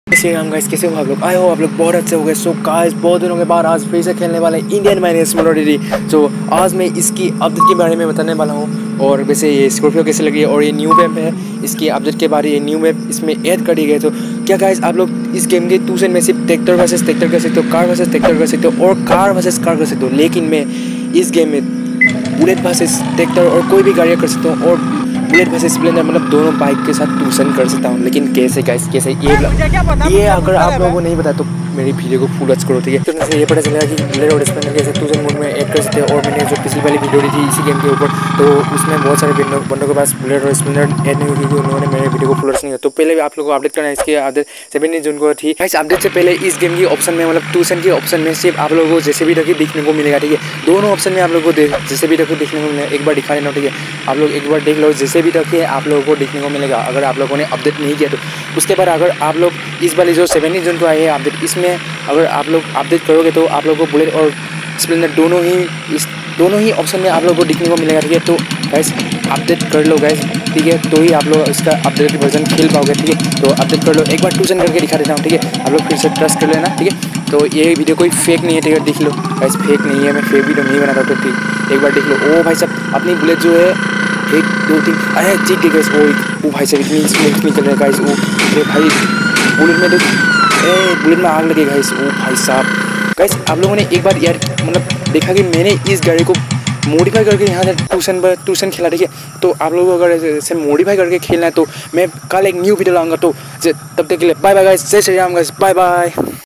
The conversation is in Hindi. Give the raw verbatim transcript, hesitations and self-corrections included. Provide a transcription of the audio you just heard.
श्री राम गाइस, कैसे हो आप लोग? आए हो आप लोग बहुत अच्छे हो गए। सो गाइस, बहुत दिनों के बाद आज फिर से खेलने वाले इंडियन माइनस सिमुलेटर। सो आज मैं इसकी अपडेट के बारे में बताने वाला हूँ। और वैसे ये स्कॉर्पियो कैसे लगी है और ये न्यू मैप है, इसकी अपडेट के बारे ये न्यू मैप इसमें ऐड कर दी गई। तो क्या गाइस, आप लोग इस गेम के टू सेन में सिर्फ ट्रैक्टर वर्सेस ट्रैक्टर कर सकते हो, कार वर्सेस ट्रैक्टर कर सकते हो और कार वर्सेस कार कर सकते हो। लेकिन मैं इस गेम में बुलेट वर्सेस ट्रैक्टर और कोई भी गाड़ियाँ कर सकता हूँ और बुलेट वर्सेस स्प्लेंडर मतलब दोनों बाइक के साथ टूसन कर सकता हूँ। लेकिन कैसे गाइस, कैसे ये ये अगर आप लोगों को नहीं पता तो मेरी वीडियो को फुल वॉच करो, ठीक है? तो मुझे ये पता चलेगा कि बुलेट और स्प्लेंडर कैसे टूसन मोड में ऐड कर सकते हैं। और मैंने जो पिछली वाली वीडियो दी थी इसी गेम के ऊपर, तो उसमें बहुत सारे बंदों के पास बुलेट और स्प्लेंडर ऐड नहीं हुई क्योंकि उन्होंने मेरे वीडियो को फुल वॉच नहीं किया। तो पहले भी आप लोगों को अपडेट करना है, इसकी अपडेट सेवनटीन जून को थी। इस अपडेट से पहले इस गेम की ऑप्शन में मतलब टूसन की ऑप्शन में सिर्फ आप लोगों को जैसे भी रखी देखने को मिलेगा, ठीक है? दोनों ऑप्शन में आप लोगों को जैसे भी रखो देखने को मिलेगा। एक बार दिखा लेना, ठीक है? आप लोग एक बार देख लो, जैसे भी रखिए आप लोगों को देखने को मिलेगा। अगर आप लोगों ने अपडेट नहीं किया तो उसके बाद अगर आप लोग इस वाली जो सेवनटीन जून को आई है अपडेट, इसमें अगर आप लोग अपडेट करोगे तो आप लोगों को बुलेट और स्प्लेंडर दोनों ही इस दोनों ही ऑप्शन में आप लोगों को दिखने को मिलेगा, ठीक है? तो गाइस अपडेट कर लो गाइस, ठीक है? तो ही आप लोग इसका अपडेट वर्जन खेल पाओगे, ठीक है? तो अपडेट कर लो। एक बार टूसन करके दिखा देता हूँ, ठीक है? आप लोग फिर से ट्रस्ट कर लेना, ठीक है? तो ये वीडियो कोई फेक नहीं है, ठीक है? देख लो गाइस, फेक नहीं है, मैं फेक वीडियो नहीं बनाता। तो ठीक एक बार देख लो। ओ भाई साहब, अपनी बुलेट जो है एक दो तीन अरे जीत गई गाइस। ओ भाई साहब, इतनी स्मूथ इतनी चल रहा है गाइस। ओ अरे भाई बुलेट में देख, ए बुलेट में आग लगे गाइस। ओ भाई साहब गाइस, आप लोगों ने एक बार यार मतलब देखा कि मैंने इस गाड़ी को मॉडिफाई करके यहाँ से ट्यूशन पर ट्यूशन खेला, ठीक है? तो आप लोगों को अगर ऐसे मॉडिफाई करके खेलना है तो मैं कल एक न्यू वीडियो लाऊंगा। तो तब तक के लिए बाय बाय गाइस, जय Shri Ram guys, bye bye.